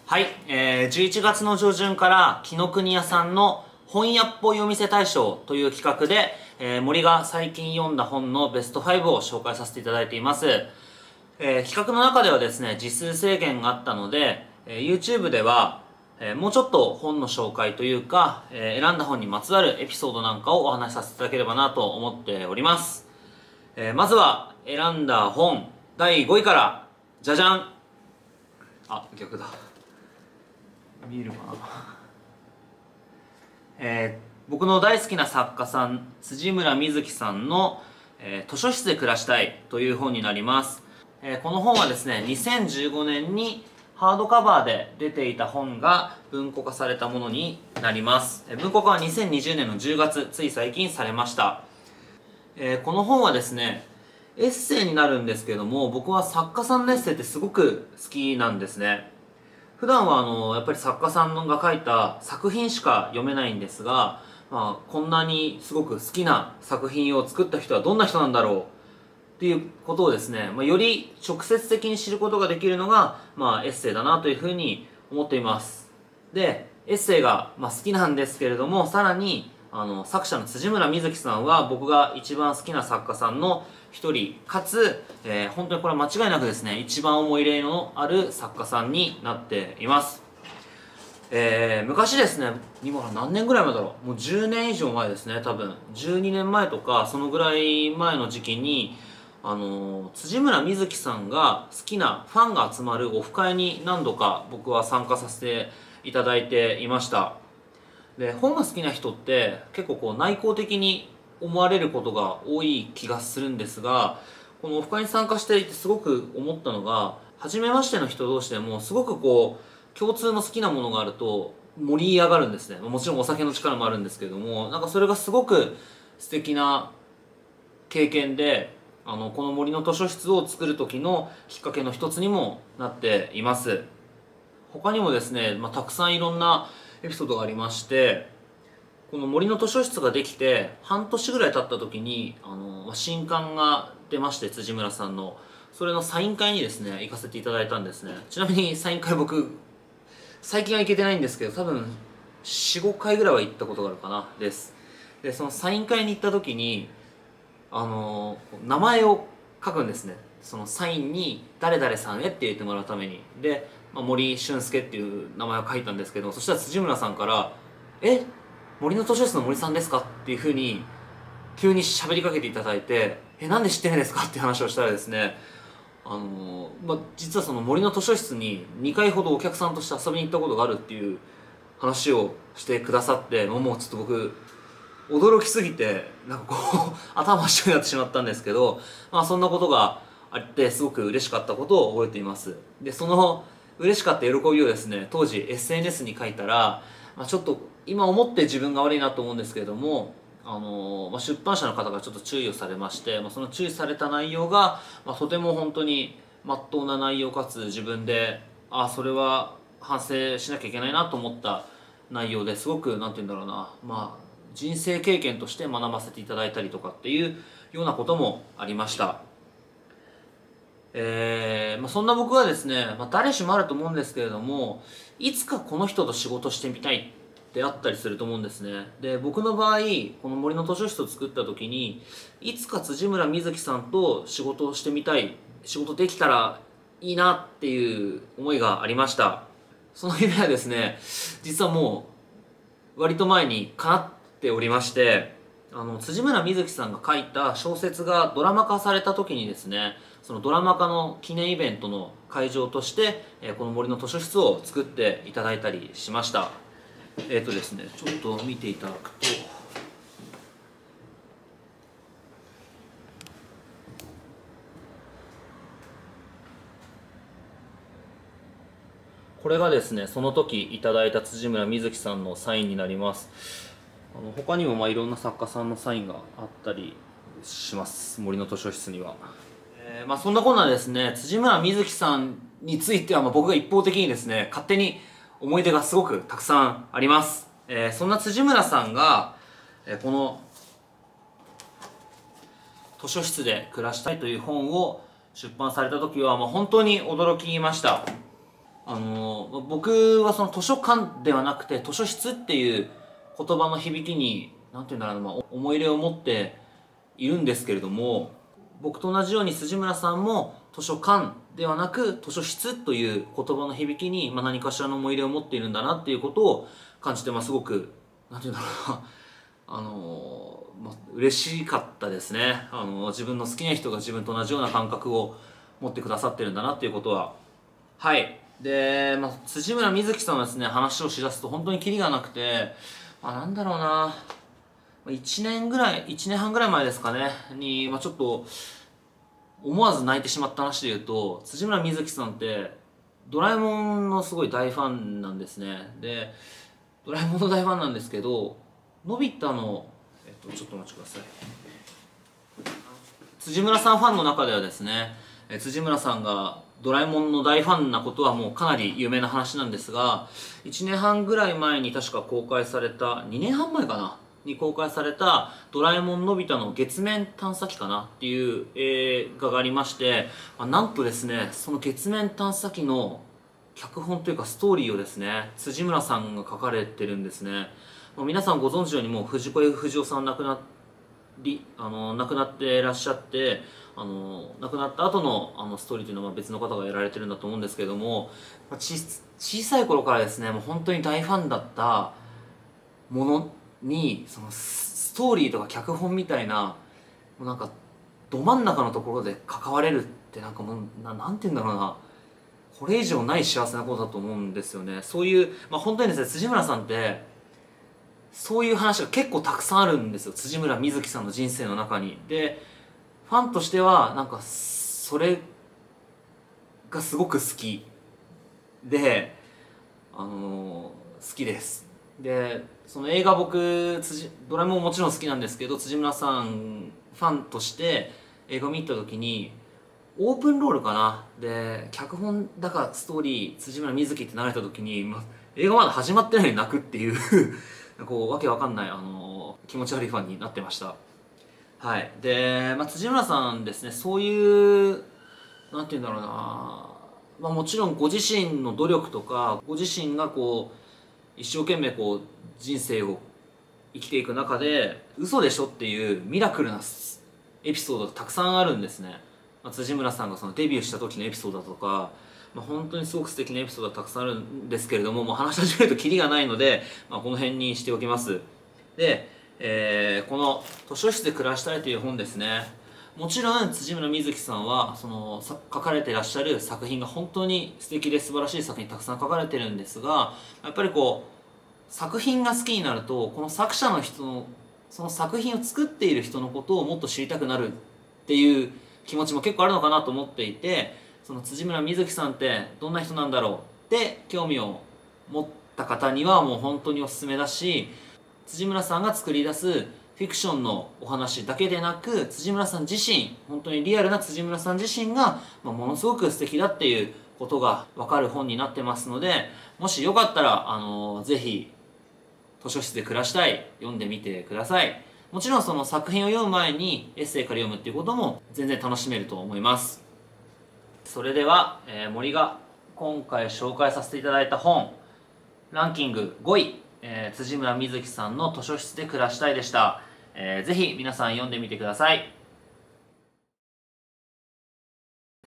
はい、11月の上旬から紀ノ国屋さんの本屋っぽいお店大賞という企画で、森が最近読んだ本のベスト5を紹介させていただいています。企画の中ではですね、字数制限があったので、YouTube では、もうちょっと本の紹介というか、選んだ本にまつわるエピソードなんかをお話しさせていただければなと思っております。まずは選んだ本第5位から、じゃじゃん。あ、逆だ。見えるかな。僕の大好きな作家さん辻村瑞希さんの、図書室で暮らしたいという本になります。この本はですね、2015年にハードカバーで出ていた本が文庫化されたものになります。文庫化は2020年の10月、つい最近されました。この本はですね、エッセイになるんですけども、僕は作家さんのエッセイってすごく好きなんですね。普段はやっぱり作家さんが書いた作品しか読めないんですが、こんなにすごく好きな作品を作った人はどんな人なんだろうっていうことをですね、より直接的に知ることができるのが、エッセイだなというふうに思っています。で、エッセイが、好きなんですけれども、さらに作者の辻村瑞希さんは僕が一番好きな作家さんの一人かつ、本当にこれは間違いなくですね、一番思い入れのある作家さんになっています。昔ですね、今から何年ぐらい前だろう、もう10年以上前ですね、多分12年前とかそのぐらい前の時期に辻村瑞希さんが好きなファンが集まるオフ会に何度か僕は参加させていただいていました。で、本が好きな人って結構内向的に思われることが多い気がするんですが、このオフ会に参加していてすごく思ったのが、初めましての人同士でもすごく共通の好きなものがあると盛り上がるんですね。もちろんお酒の力もあるんですけども、なんかそれがすごく素敵な経験で、この森の図書室を作る時のきっかけの一つにもなっています。他にもですね、たくさんいろんなエピソードがありまして、この森の図書室ができて半年ぐらい経った時に新刊が出まして、辻村さんのそれのサイン会にですね行かせていただいたんですね。ちなみにサイン会僕最近は行けてないんですけど、多分 4,5 回ぐらいは行ったことがあるかなです。で、そのサイン会に行った時に名前を書くんですね。そのサインに誰々さんへって入れてもらうために。で、森俊介っていう名前を書いたんですけど、そしたら辻村さんから「え、森の図書室の森さんですか?」っていうふうに急に喋りかけていただいて「なんで知ってるんですか?」っていう話をしたらですね、実はその森の図書室に2回ほどお客さんとして遊びに行ったことがあるっていう話をしてくださって、もうちょっと僕驚きすぎてなんか頭真っ白になってしまったんですけど、そんなことがあってすごく嬉しかったことを覚えています。で、その嬉しかった喜びをですね、当時 SNS に書いたら、ちょっと今思って自分が悪いなと思うんですけれども、出版社の方がちょっと注意をされまして、その注意された内容が、とても本当に真っ当な内容かつ自分でそれは反省しなきゃいけないなと思った内容で、すごくなんて言うんだろうな、人生経験として学ばせていただいたりとかっていうようなこともありました。そんな僕はですね、誰しもあると思うんですけれども、いつかこの人と仕事してみたいってあったりすると思うんですね。で、僕の場合この森の図書室を作った時に、いつか辻村瑞希さんと仕事をしてみたい、仕事できたらいいなっていう思いがありました。その夢はですね、実はもう割と前に叶っておりまして、辻村瑞希さんが書いた小説がドラマ化された時にですね、そのドラマ化の記念イベントの会場として、この森の図書室を作っていただいたりしました。ですね、ちょっと見ていただくと、これがですね、その時いただいた辻村瑞希さんのサインになります。他にもいろんな作家さんのサインがあったりします、森の図書室には。そんなこんなですね、辻村瑞希さんについては僕が一方的にですね、勝手に思い出がすごくたくさんあります。そんな辻村さんが、この図書室で暮らしたいという本を出版された時は本当に驚きました。 僕はその図書館ではなくて図書室っていう言葉の響きに何て言うんだろうな、思い入れを持っているんですけれども、僕と同じように辻村さんも図書館ではなく図書室という言葉の響きに、何かしらの思い入れを持っているんだなっていうことを感じて、すごく何て言うんだろうな嬉しかったですね。自分の好きな人が自分と同じような感覚を持ってくださってるんだなっていうことは。はい。で、辻村瑞希さんのですね、話をしだすと本当にキリがなくて、なんだろうな、1年半ぐらい前ですかね、に、ちょっと、思わず泣いてしまった話で言うと、辻村瑞希さんって、ドラえもんのすごい大ファンなんですね。で、ドラえもんの大ファンなんですけど、のび太の、ちょっとお待ちください。辻村さんファンの中ではですね、辻村さんがドラえもんの大ファンなことはもうかなり有名な話なんですが、1年半ぐらい前に確か公開された、2年半前かなに公開されたドラえもんのび太の月面探査機かなっていう映画がありまして、なんとですね、その月面探査機の脚本というかストーリーをですね、辻村さんが書かれてるんですね。皆さんご存知のようにもう藤子 F 不二雄さん亡くなっていらっしゃって、亡くなった後のストーリーというのは別の方がやられてるんだと思うんですけれども、小さい頃からですね、もう本当に大ファンだったものにそのストーリーとか脚本みたいな、もうなんかど真ん中のところで関われるって、なんかもうなんて言うんだろうな、これ以上ない幸せなことだと思うんですよね。そういう、本当にですね、辻村さんってそういう話が結構たくさんあるんですよ、辻村瑞希さんの人生の中に。で、ファンとしてはなんかそれがすごく好きで、好きです。で、その映画、僕ドラえもんもちろん好きなんですけど、辻村さんファンとして映画を見た時に、オープンロールかなで、脚本だかストーリー辻村瑞希って流れた時に、映画まだ始まってないのに泣くっていうこうわけわかんない気持ち悪いファンになってました。はい。で、辻村さんですね、そういうなんて言うんだろうな、もちろんご自身の努力とかご自身がこう一生懸命こう人生を生きていく中で、嘘でしょっていうミラクルなエピソードがたくさんあるんですね。辻村さんがそのデビューした時のエピソードだとか、本当にすごく素敵なエピソードがたくさんあるんですけれども、話し始めるとキリがないので、この辺にしておきます。で、この「図書室で暮らしたい」という本ですね、もちろん辻村瑞希さんはその書かれていらっしゃる作品が本当に素敵で素晴らしい作品たくさん書かれてるんですが、やっぱりこう作品が好きになると、この作者の人のその作品を作っている人のことをもっと知りたくなるっていう気持ちも結構あるのかなと思っていて、その辻村瑞希さんってどんな人なんだろうって興味を持った方にはもう本当におすすめだし、辻村さんが作り出すフィクションのお話だけでなく、辻村さん自身、本当にリアルな辻村さん自身が、ものすごく素敵だっていうことが分かる本になってますので、もしよかったらぜひ図書室で暮らしたい読んでみてください。もちろんその作品を読む前にエッセイから読むっていうことも全然楽しめると思います。それでは、森が今回紹介させていただいた本ランキング5位、辻村瑞希さんの図書室で暮らしたいでした。ぜひ皆さん読んでみてください。